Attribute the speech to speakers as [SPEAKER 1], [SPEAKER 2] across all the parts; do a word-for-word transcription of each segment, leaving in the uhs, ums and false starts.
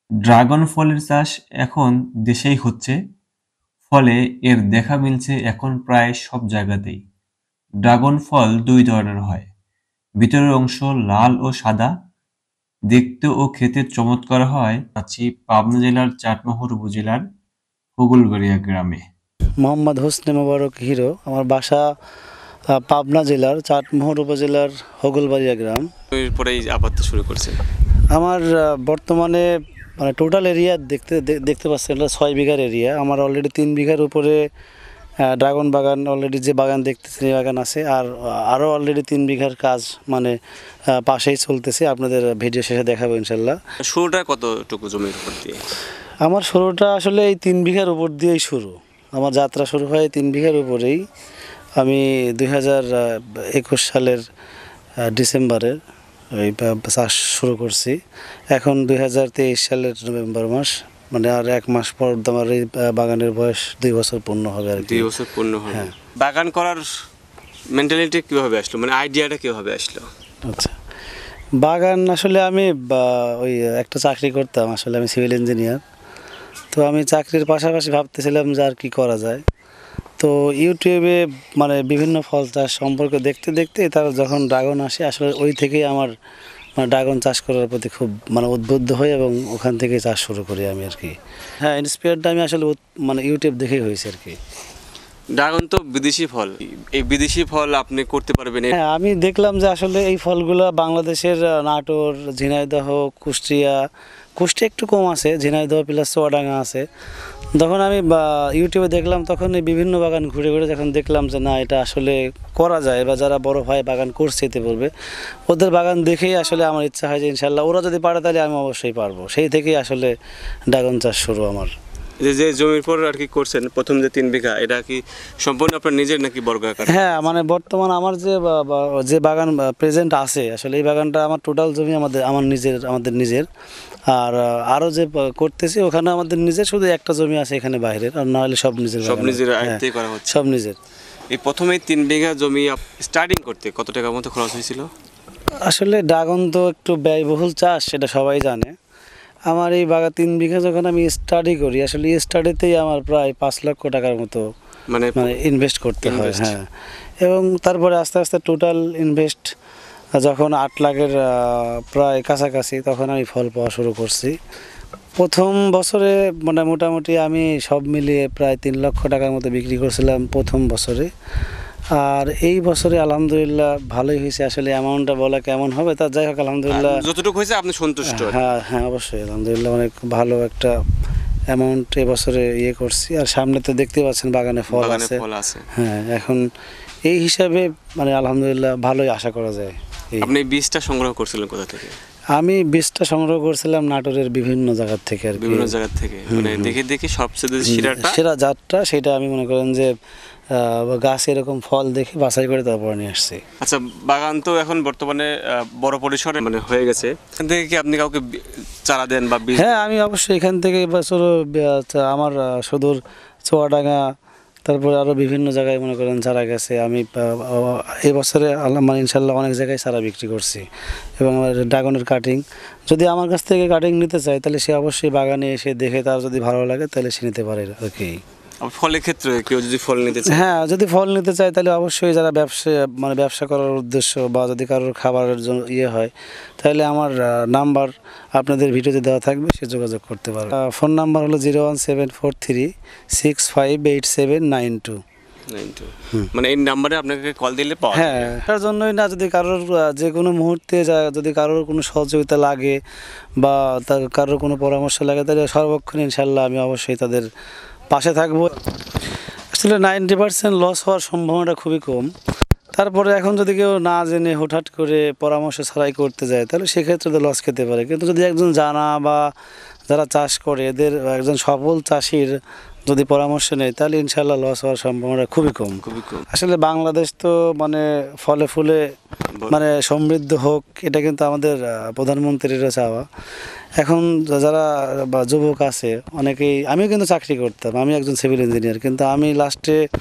[SPEAKER 1] Dragon ফলের চাষ এখন দেশেই হচ্ছে, ফলে এর দেখা মিলছে এখন প্রায় সব জায়গাতেই। ড্রাগন ফল দুই ধরনের হয়, ভিতরের অংশ লাল ও সাদা, দেখতে ও খেতে চমৎকার হয়। আছি পাবনা জেলার চাটমোহর উপজেলার হুগলবাড়িয়া গ্রামে।
[SPEAKER 2] মোহাম্মদ হোসনে মোবারক হিরো। আমার বাসা আহ, পাবনা জেলার চাটমোহর উপজেলার হোগলবাড়িয়া গ্রাম।
[SPEAKER 3] এরপরেই আপাতত শুরু করছেন।
[SPEAKER 2] আমার আহ, বর্তমানে মানে টোটাল এরিয়া দেখতে দে- দেখতে পাচ্ছেন, এটা ছয় বিঘার এরিয়া। আমার অলরেডি তিন বিঘার উপরে আহ, ড্রাগন বাগান, অলরেডি যে বাগান দেখতেছেন এই বাগান আছে। আর আরও অলরেডি তিন বিঘার কাজ মানে আহ, পাশেই চলতেছে, আপনাদের ভিডিও শেষে দেখাবো ইনশাল্লাহ।
[SPEAKER 3] শুরুটা কতটুকু জমির উপর দিয়ে?
[SPEAKER 2] আমার শুরুটা আসলে এই তিন বিঘার উপর দিয়েই শুরু। আমার যাত্রা শুরু হয় তিন বিঘার উপরেই। আমি দুই হাজার একুশ সালের আহ, ডিসেম্বরে ওই বা- চাষ শুরু করছি। এখন দুই হাজার তেইশ সালের নভেম্বর মাস, মানে আর এক মাস পর আমার এই আহ, বাগানের বয়স দুই বছর পূর্ণ হবে আর কি।
[SPEAKER 3] দুই বছর পূর্ণ হবে।
[SPEAKER 2] হ্যাঁ।
[SPEAKER 3] বাগান করার মেন্টালিটি কিভাবে আসলো, মানে আইডিয়াটা কিভাবে আসলো?
[SPEAKER 2] আচ্ছা, বাগান আসলে আমি বা- ওই একটা চাকরি করতাম, আসলে আমি সিভিল ইঞ্জিনিয়ার। তো আমি চাকরির পাশাপাশি ভাবতেছিলাম যে আর কি করা যায়। তো ইউটিউবে মানে বিভিন্ন ফল চাষ সম্পর্কে দেখতে দেখতে তার যখন ড্রাগন আসে, আসলে ওই থেকেই আমার মানে ড্রাগন চাষ করার প্রতি খুব মানে উদ্বুদ্ধ হই এবং ওখান থেকে চাষ শুরু করি আমি আর কি। হ্যাঁ, ইন্সপায়ারটা আমি আসলে উৎ- মানে ইউটিউব দেখেই হয়েছে আর কি।
[SPEAKER 3] ড্রাগন তো বিদেশি ফল, এই বিদেশি ফল আপনি করতে পারবেন?
[SPEAKER 2] হ্যাঁ, আমি দেখলাম যে আসলে এই ফলগুলো বাংলাদেশের আহ, নাটোর, ঝিনাইদহ, কুষ্টিয়া, কুষ্টিয়া একটু কম আছে, ঝিনাইদহ প্লাস চুয়াডাঙ্গা আছে। যখন আমি বা ইউটিউবে দেখলাম, তখন এই বিভিন্ন বাগান ঘুরে ঘুরে যখন দেখলাম যে না, এটা আসলে করা যায়, বা যারা বড় ভাই বাগান করছে এতে বলবে, ওদের বাগান দেখেই আসলে আমার ইচ্ছা হয় যে ইনশাল্লাহ ওরা যদি পারে তাহলে আমি অবশ্যই পারবো। সেই থেকেই আসলে ড্রাগন চাষ শুরু আমার।
[SPEAKER 3] যে যে জমির পর আর কি করছেন, প্রথম যে তিন বিঘা, এটা কি সম্পূর্ণ আপনার নিজের নাকি বর্গাকার?
[SPEAKER 2] হ্যাঁ, মানে বর্তমান আমার যে বা- বা- যে বাগান প্রেজেন্ট আছে, আসলে এই বাগানটা আমার টোটাল জমি আমাদের আমার নিজের আমাদের নিজের। আর আহ, আরও যে প- করতেছি ওখানে আমাদের নিজের, শুধু একটা জমি আছে এখানে বাইরের, আর না হলে সব নিজের
[SPEAKER 3] সব
[SPEAKER 2] বাগান।
[SPEAKER 3] নিজের
[SPEAKER 2] হ্যাঁ,
[SPEAKER 3] আয়ত্তেই করা হচ্ছে।
[SPEAKER 2] সব নিজের।
[SPEAKER 3] এই প্রথমে তিন বিঘা জমি স্টার্টিং করতে কত টাকার মতো খরচ হয়েছিল?
[SPEAKER 2] আসলে ড্রাগন তো একটু ব্যয়বহুল চাষ, সেটা সবাই জানে। আমার এই বাগা তিন বিঘা যখন আমি স্টাডি করি, আসলে এই স্টাডিতেই আমার প্রায় পাঁচ লক্ষ টাকার মতো
[SPEAKER 3] মানে
[SPEAKER 2] মানে ইনভেস্ট করতে হয়।
[SPEAKER 3] invest।
[SPEAKER 2] হ্যাঁ, এবং তারপরে আস্তে আস্তে টোটাল ইনভেস্ট যখন আট লাখের আহ, প্রায় কাছাকাছি, তখন আমি ফল পাওয়া শুরু করছি। প্রথম বছরে মানে মোটামুটি আমি সব মিলিয়ে প্রায় তিন লক্ষ টাকার মতো বিক্রি করছিলাম প্রথম বছরে। আর এই বছরে আলহামদুলিল্লাহ ভালোই হয়েছে। আসলে অ্যামাউন্টটা বলা কেমন হবে, তা যাই হোক আলহামদুলিল্লাহ।
[SPEAKER 3] যতটুকু হয়েছে আপনি সন্তুষ্ট?
[SPEAKER 2] হ্যাঁ হ্যাঁ, অবশ্যই আলহামদুলিল্লাহ অনেক ভালো একটা অ্যামাউন্ট এবছরে ইয়ে করছি। আর সামনে তো দেখতে পাচ্ছেন বাগানে ফল
[SPEAKER 3] বাগানে
[SPEAKER 2] আছে।
[SPEAKER 3] ফল আছে।
[SPEAKER 2] হ্যাঁ, এখন এই হিসাবে মানে আলহামদুলিল্লাহ ভালোই আশা করা যায়। এই
[SPEAKER 3] আপনি এই বীজটা সংগ্রহ করছিলেন কোথা থেকে?
[SPEAKER 2] আমি বীজটা সংগ্রহ করছিলাম নাটোরের বিভিন্ন জায়গা থেকে আর কি।
[SPEAKER 3] বিভিন্ন জায়গা থেকে, মানে দেখে দেখে সবচেয়ে সেরাটা
[SPEAKER 2] সেরা জাতটা সেটা আমি মনে করেন যে আহ, গাছ এরকম ফল দেখে বাছাই করে তারপর নিয়ে আসছি।
[SPEAKER 3] আচ্ছা, বাগান তো এখন বর্তমানে আহ, বড় পরিসরে মানে হয়ে গেছে। এখান থেকে কি আপনি কাউকে বি- চারা দেন বা বীজ?
[SPEAKER 2] হ্যাঁ, আমি অবশ্যই এখান থেকে এবছর আমার আহ, সুদূর চুয়াডাঙ্গা, তারপরে আরও বিভিন্ন জায়গায় মনে করেন চারা গেছে। আমি এই বছরে আল্লাহ মানে ইনশাল্লাহ অনেক জায়গায় চারা বিক্রি করছি। এবং আমার ড্রাগনের কাটিং, যদি আমার কাছ থেকে কাটিং নিতে চায় তাহলে সে অবশ্যই বাগানে এসে দেখে তার যদি ভালো লাগে তাহলে সে নিতে পারে আর কি।
[SPEAKER 3] আর ফলের ক্ষেত্রে কেউ যদি ফল নিতে চায়?
[SPEAKER 2] হ্যাঁ, যদি ফল নিতে চায় তাহলে অবশ্যই যারা ব্যবসা মানে ব্যবসা করার উদ্দেশ্য, বা যদি কারোর খাবারের জন্য ইয়ে হয়, তাহলে আমার নাম্বার আপনাদের ভিডিওতে দেওয়া থাকবে, সে যোগাযোগ করতে পারবে। ফোন নাম্বার হলো zero one seven four three six five eight seven nine two.
[SPEAKER 3] মানে এই নাম্বারে আপনাকে কল দিলে পাওয়া যাবে?
[SPEAKER 2] হ্যাঁ, তার জন্যই না, যদি কারোর আহ, যে কোনো মুহূর্তে যা- যদি কারোর কোনো সহযোগিতা লাগে বা তার কারোর কোনো পরামর্শ লাগে, তাহলে সর্বক্ষণ ইনশাল্লাহ আমি অবশ্যই তাদের পাশে থাকবো। আসলে নাইনটি পার্সেন্ট লস হওয়ার সম্ভাবনাটা খুবই কম। তারপরে এখন যদি কেউ না জেনে হুটহাট করে পরামর্শ ছাড়াই করতে যায়, তাহলে সেক্ষেত্রে তো লস খেতে পারে। কিন্তু যদি একজন জানা বা যারা চাষ করে, এদের একজন সফল চাষির যদি পরামর্শ নেয়, তাহলে ইনশাল্লাহ লস হওয়ার সম্ভাবনা খুবই কম।
[SPEAKER 3] খুবই কম।
[SPEAKER 2] আসলে বাংলাদেশ তো মানে ফলে ফুলে মানে সমৃদ্ধ হোক, এটা কিন্তু আমাদের আহ, প্রধানমন্ত্রীরও চাওয়া। এখন যারা বা যুবক আছে অনেকেই, আমিও কিন্তু চাকরি করতাম, আমি একজন সিভিল ইঞ্জিনিয়ার, কিন্তু আমি লাস্টে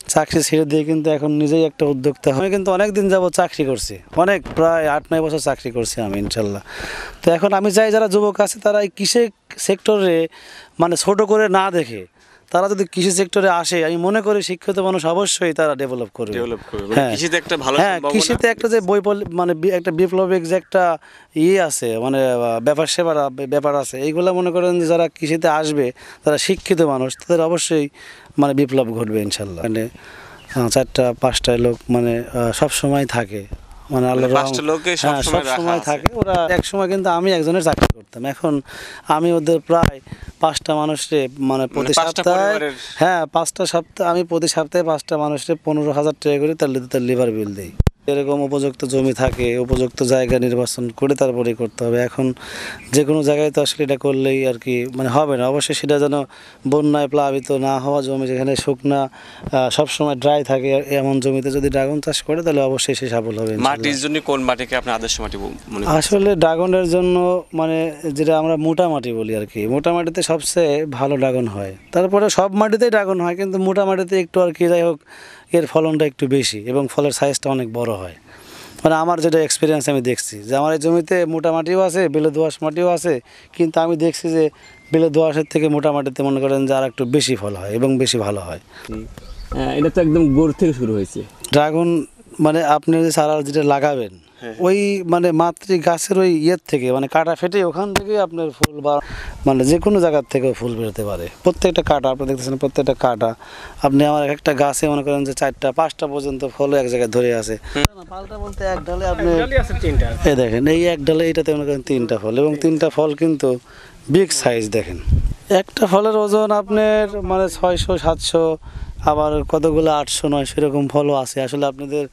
[SPEAKER 2] চাকরি ছেড়ে দিয়ে কিন্তু এখন নিজেই একটা উদ্যোক্তা হয়। আমি কিন্তু অনেক দিন যাবত চাকরি করছি, অনেক প্রায় আট নয় বছর চাকরি করছি আমি ইনশাল্লাহ। তো এখন আমি চাই যারা যুবক আছে তারা এই কৃষি সেক্টরে মানে ছোট করে না দেখে তারা যদি কৃষি সেক্টরে আসে, আমি মনে করি শিক্ষিত মানুষ অবশ্যই তারা ডেভেলপ করবে।
[SPEAKER 3] ডেভেলপ করবে মানে
[SPEAKER 2] হ্যাঁ
[SPEAKER 3] কৃষিতে একটা ভালো
[SPEAKER 2] হ্যাঁ
[SPEAKER 3] সম্ভাবনা।
[SPEAKER 2] কৃষিতে একটা যে বৈপল মানে বি- একটা বিপ্লবিক যে একটা ইয়ে আছে, মানে আহ, ব্যাপার সেবার ব্যাপার আছে, এইগুলো মনে করেন যে যারা কৃষিতে আসবে তারা শিক্ষিত মানুষ, তাদের অবশ্যই মানে বিপ্লব ঘটবে ইনশাল্লাহ। মানে আহ, চারটা পাঁচটা লোক মানে সব সময় থাকে, মানে আল্লাহ
[SPEAKER 3] পাঁচটা লোকে সব
[SPEAKER 2] হ্যাঁ
[SPEAKER 3] সময়
[SPEAKER 2] সব
[SPEAKER 3] রাখা
[SPEAKER 2] সময়
[SPEAKER 3] আছে।
[SPEAKER 2] থাকে। ওরা এক সময় কিন্তু আমি একজনের চাকরি করতাম, এখন আমি ওদের প্রায় পাঁচটা মানুষকে মানে প্রতি
[SPEAKER 3] পাঁচটা
[SPEAKER 2] সপ্তাহে
[SPEAKER 3] পরিবারের-
[SPEAKER 2] হ্যাঁ পাঁচটা সপ্তাহ আমি প্রতি সপ্তাহে পাঁচটা মানুষকে পনেরো হাজার টাকা করে তার তার লিভার বিল দিই। এরকম উপযুক্ত জমি থাকে, উপযুক্ত জায়গা নির্বাচন করে তারপরেই করতে হবে। এখন যে কোনো জায়গায় তো আসলে এটা করলেই আর কি মানে হবে না, অবশ্যই সেটা যেন বন্যায় প্লাবিত না হওয়া জমি, যেখানে শুকনা সবসময় ড্রাই থাকে, এমন জমিতে যদি ড্রাগন চাষ করে তাহলে অবশ্যই সে সফল হবে ইনশাআল্লাহ।
[SPEAKER 3] মাটির জন্য কোন মাটিকে আপনি আদর্শ মাটি ব- মনে করেন?
[SPEAKER 2] আসলে ড্রাগনের জন্য মানে যেটা আমরা মোটা মাটি বলি আর কি, মোটা মাটিতে সবচেয়ে ভালো ড্রাগন হয়। তারপরে সব মাটিতেই ড্রাগন হয়, কিন্তু মোটা মাটিতে একটু আর কি যাই হোক এর ফলনটা একটু বেশি এবং ফলের সাইজটা অনেক বড় হয়। মানে আমার যেটা এক্সপিরিয়েন্স আমি দেখছি যে আমার এই জমিতে মোটা মাটিও আছে, বেলে দোআঁশ মাটিও আছে, কিন্তু আমি দেখছি যে বেলে দোআঁশের থেকে মোটা মাটিতে মনে করেন যে আর একটু বেশি ফল হয় এবং বেশি ভালো হয়।
[SPEAKER 4] হ্যাঁ, এটা তো একদম গোড় থেকে শুরু হয়েছে।
[SPEAKER 2] ড্রাগন মানে আপনি যে চারা যেটা লাগাবেন ওই মানে মাতৃ গাছের ওই ইয়ের থেকে মানে কাটা ফেটে ওখান থেকে আপনার ফুল বা মানে যে কোনো জায়গার থেকেও ফুল বেরোতে পারে। প্রত্যেকটা কাটা আপনি দেখতেছেন, প্রত্যেকটা কাটা আপনি আমার এক একটা গাছে মনে করেন যে চারটা পাঁচটা পর্যন্ত ফল এক জায়গায় ধরে আছে। পাল্টা বলতে এক ডালে আপনি এই দেখেন এই এক ডালে এইটাতে মনে করেন তিনটা ফল, এবং তিনটা ফল কিন্তু বিগ সাইজ। দেখেন একটা ফলের ওজন আপনার মানে ছয়শো সাতশো, আবার কতগুলো আটশো নয়শো এরকম ফলও আছে। আসলে আপনাদের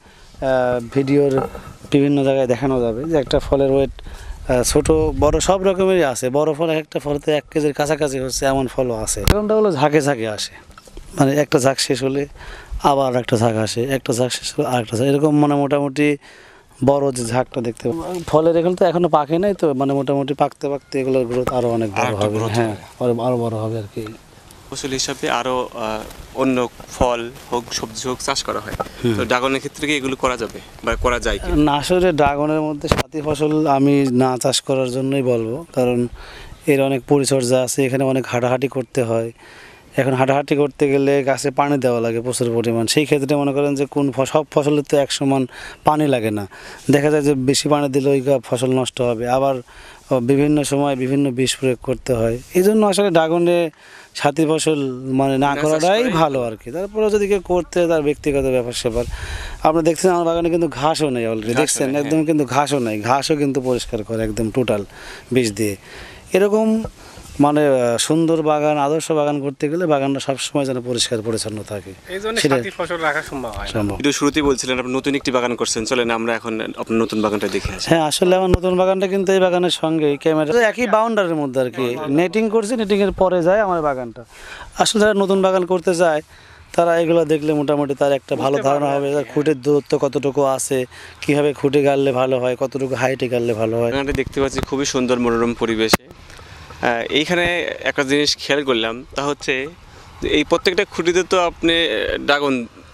[SPEAKER 2] ভিডিওর বিভিন্ন জায়গায় দেখানো যাবে যে একটা ফলের ওয়েট ছোট বড় সব রকমেরই আছে। বড় ফল একটা ফলতে এক কেজির কাছাকাছি হচ্ছে এমন ফলও আছে। কারণটা হলো ঝাঁকে ঝাঁকে আসে, মানে একটা ঝাঁক শেষ হলে আবার একটা ঝাঁক আসে, একটা ঝাঁক শেষ হলে আরেকটা ঝাঁক, এরকম মানে মোটামুটি বড় যে ঝাঁকটা দেখতে পাবেন। ফলের এগুলো তো এখনো পাকে নাই, তো মানে মোটামুটি পাকতে পাকতে এগুলোর গ্রোথ আরো অনেক বড়
[SPEAKER 3] আরেকটু
[SPEAKER 2] হবে।
[SPEAKER 3] growth
[SPEAKER 2] হ্যাঁ আরো আরো বড় হবে আর কি।
[SPEAKER 3] ফসল হিসাবে আরো আহ, অন্য ফল হোক সবজি হোক চাষ করা হয়, তো ড্রাগনের ক্ষেত্রে কি এগুলো করা যাবে বা করা যায় কি?
[SPEAKER 2] না আসলে ড্রাগনের মধ্যে সাথী ফসল আমি না চাষ করার জন্যই বলবো, কারণ এর অনেক পরিচর্যা আছে, এখানে অনেক হাঁটাহাঁটি করতে হয়। এখন হাঁটাহাঁটি করতে গেলে গাছে পানি দেওয়া লাগে প্রচুর পরিমাণ। সেই ক্ষেত্রে মনে করেন যে কোন ফ- সব ফসলের তো এক সমান পানি লাগে না, দেখা যায় যে বেশি পানি দিলে ওই গা- ফসল নষ্ট হবে, আবার ও, বিভিন্ন সময় বিভিন্ন বিষ প্রয়োগ করতে হয়। এই জন্য আসলে ড্রাগনে সাথী ফসল মানে না
[SPEAKER 3] না চাষ
[SPEAKER 2] করাটাই
[SPEAKER 3] করাই
[SPEAKER 2] ভালো আর কি। তারপরে যদি কেউ করতে তার ব্যক্তিগত ব্যাপার স্যাপার। আপনি দেখছেন আমার বাগানে কিন্তু ঘাসও নেই অলরেডি,
[SPEAKER 3] ঘাসও
[SPEAKER 2] দেখছেন
[SPEAKER 3] নেই,
[SPEAKER 2] একদম কিন্তু ঘাসও নেই, ঘাসও কিন্তু পরিষ্কার করে একদম টোটাল বিষ দিয়ে। এরকম মানে আহ, সুন্দর বাগান আদর্শ বাগান করতে গেলে বাগানটা সবসময় যেন পরিষ্কার পরিচ্ছন্ন থাকে,
[SPEAKER 5] এই জন্য
[SPEAKER 2] সেটা
[SPEAKER 5] সাথী ফসল রাখা সম্ভব হয় না।
[SPEAKER 2] সম্ভব।
[SPEAKER 3] একটু শুরুতেই বলছিলেন আপনি নতুন একটি বাগান করছেন, চলেন আমরা এখন আপনার নতুন বাগানটা দেখে আসি।
[SPEAKER 2] হ্যাঁ আসলে আমার নতুন বাগানটা কিন্তু এই বাগানের সঙ্গে ক্যামেরা একই বাউন্ডারির মধ্যে আর কি, নেটিং করছি, নেটিং এর পরে যায় আমার বাগানটা। আসলে যারা নতুন বাগান করতে যায় তারা এগুলো দেখলে মোটামুটি তার একটা ভালো ধারণা হবে যে খুঁটির দূরত্ব কতটুকু আছে, কিভাবে খুঁটে গাড়লে ভালো হয়, কতটুকু হাইটে গাড়লে ভালো হয়।
[SPEAKER 3] বাগানটা দেখতে পাচ্ছি খুবই সুন্দর মনোরম পরিবেশে। আহ, এইখানে একটা জিনিস খেয়াল করলাম, তা হচ্ছে যে এই প্রত্যেকটা খুঁটিতে তো আপনি ড্রাগন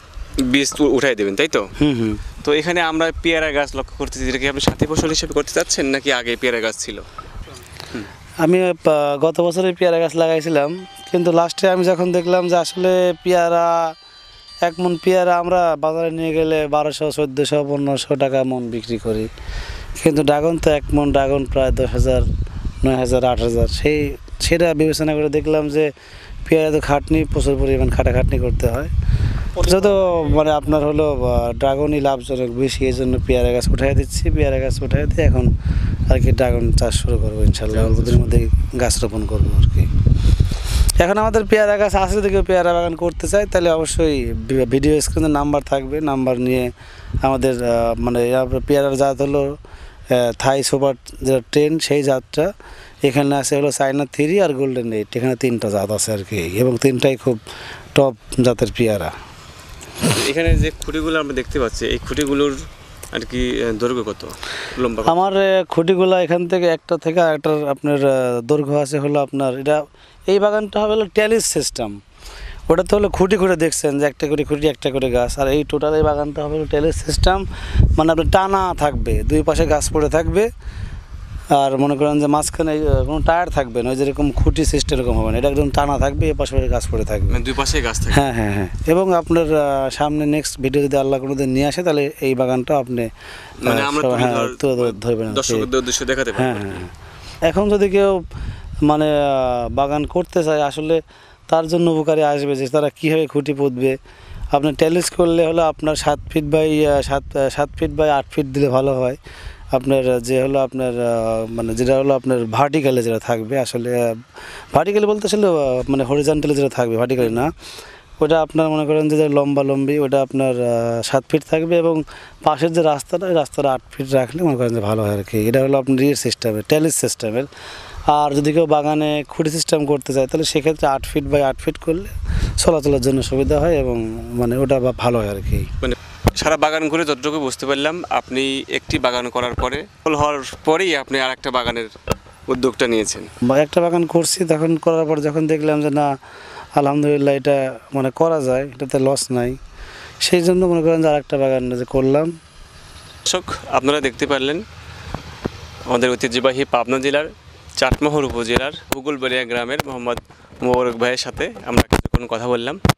[SPEAKER 3] বীজ উ- উঠাই দেবেন, তাই তো?
[SPEAKER 2] হুম হুম
[SPEAKER 3] তো এখানে আমরা পেয়ারা গাছ লক্ষ্য করতেছি, যেটা কি আপনি সাথী ফসল হিসেবে করতে চাচ্ছেন নাকি আগে পেয়ারা গাছ ছিল?
[SPEAKER 2] আমি আহ, গত বছরে পেয়ারা গাছ লাগাইছিলাম, কিন্তু লাস্টে আমি যখন দেখলাম যে আসলে পেয়ারা এক মন পেয়ারা আমরা বাজারে নিয়ে গেলে বারোশো চোদ্দোশো পনেরোশো টাকা মন বিক্রি করি, কিন্তু ড্রাগন তো এক মন ড্রাগন প্রায় দশ হাজার নয় হাজার আট হাজার সেই সেটা বিবেচনা করে দেখলাম যে পেয়ারা তো খাটনি প্রচুর পরিমাণ খাটাখাটনি করতে হয়, যত মানে আপনার হলো ড্রাগনই লাভজনক বেশি, এই জন্য পেয়ারা গাছ উঠাই দিচ্ছি। পেয়ারা গাছ উঠাই দিয়ে এখন আর কি ড্রাগন চাষ শুরু করবো ইনশাল্লাহ, অল্প দিনের মধ্যে গাছ রোপণ করবো আর কি। এখন আমাদের পেয়ারা গাছ আছে, যদি কেউ পেয়ারা বাগান করতে চায় তাহলে অবশ্যই ভি- ভিডিও স্ক্রিনে নাম্বার থাকবে, নাম্বার নিয়ে আমাদের আহ, মানে আপনার পেয়ারার জাত হলো আহ, থাই সুপার যেটা টেন সেই জাতটা, এখানে আছে হলো চায়না থ্রি আর গোল্ডেন এইট, এখানে তিনটা জাত আছে আর কি, এবং তিনটাই খুব টপ জাতের পেয়ারা।
[SPEAKER 3] এখানে যে খুঁটিগুলো আমরা দেখতে পাচ্ছি, এই খুঁটিগুলোর আর কি আহ, দৈর্ঘ্য কত, লম্বা কত?
[SPEAKER 2] আমার আহ, খুঁটিগুলা এখান থেকে একটা থেকে আরেকটার আপনার আহ, দৈর্ঘ্য আছে হলো আপনার, এটা এই বাগানটা হবে হলো ট্যালিস সিস্টেম, ওটা তো হলো খুঁটি খুঁটে দেখছেন যে একটা করে খুঁটি একটা করে গাছ, আর এই টোটাল এই বাগানটা হবে টেলের সিস্টেম, মানে আপনার টানা থাকবে, দুই পাশে গাছ পড়ে থাকবে, আর মনে করেন যে মাঝখানে আহ, কোনো টায়ার থাকবে না, ওই যেরকম খুঁটি সিস্টেম এরকম হবে না, এটা একদম টানা থাকবে, এ পাশে পাশে গাছ পড়ে থাকবে।
[SPEAKER 3] মানে দুই পাশে গাছ থাকে।
[SPEAKER 2] হ্যাঁ হ্যাঁ হ্যাঁ এবং আপনার আহ, সামনে নেক্সট ভিডিও যদি আল্লাহ কোনো দিন নিয়ে আসে, তাহলে এই বাগানটা আপনি আহ,
[SPEAKER 3] মানে আমরা
[SPEAKER 2] সব-
[SPEAKER 3] তুলে
[SPEAKER 2] হ্যাঁ
[SPEAKER 3] ধর-
[SPEAKER 2] তুলে ধর- ধরবেন আর কি।
[SPEAKER 3] দর্শকদের উদ্দেশ্যে দেখাতে
[SPEAKER 2] হ্যাঁ
[SPEAKER 3] পারবো।
[SPEAKER 2] হ্যাঁ হ্যাঁ। এখন যদি কেউ মানে আহ, বাগান করতে চায়, আসলে তার জন্য উপকারে আসবে যে তারা কীভাবে খুঁটি পুঁতবে। আপনার ট্যালিস করলে হলো আপনার সাত ফিট বাই আহ, সাত আহ, সাত ফিট বাই আট ফিট দিলে ভালো হয়। আপনার আহ, যে হলো আপনার আহ, মানে যেটা হলো আপনার ভার্টিক্যালে যেটা থাকবে, আসলে ভার্টিক্যালি বলতে আসলে আহ, মানে হরিজন্টালি যেটা থাকবে, ভার্টিক্যালি না, ওটা আপনার মনে করেন যে লম্বা লম্বি ওটা আপনার আহ, সাত ফিট থাকবে, এবং পাশের যে রাস্তাটা, ওই রাস্তাটা আট ফিট রাখলে মনে করেন যে ভালো হয় আর কি। এটা হলো আপনার ইয়ে সিস্টেমের, ট্যালিস সিস্টেমের। আর যদি কেউ বাগানে খুঁটি সিস্টেম করতে চায়, তাহলে সেক্ষেত্রে আট ফিট বাই আট ফিট করলে চলাচলের জন্য সুবিধা হয়, এবং মানে ওটা বা- ভালো হয় আর কি।
[SPEAKER 3] মানে সারা বাগান ঘুরে যতটুকু বুঝতে পারলাম, আপনি একটি বাগান করার পরে ফল হওয়ার পরেই আপনি আর একটা বাগানের উদ্যোগটা নিয়েছেন।
[SPEAKER 2] বা একটা বাগান করছি, তখন করার পর যখন দেখলাম যে না, আলহামদুলিল্লাহ এটা মানে করা যায়, এটাতে লস নাই, সেই জন্য মনে করেন যে আর একটা বাগান যে করলাম।
[SPEAKER 3] দর্শক, আপনারা দেখতে পারলেন আমাদের ঐতিহ্যবাহী পাবনা জেলার চাটমোহর উপজেলার ভূগোলবাড়িয়া গ্রামের মোহাম্মদ মোবারক ভাইয়ের সাথে আমরা কিছুক্ষণ কথা বললাম।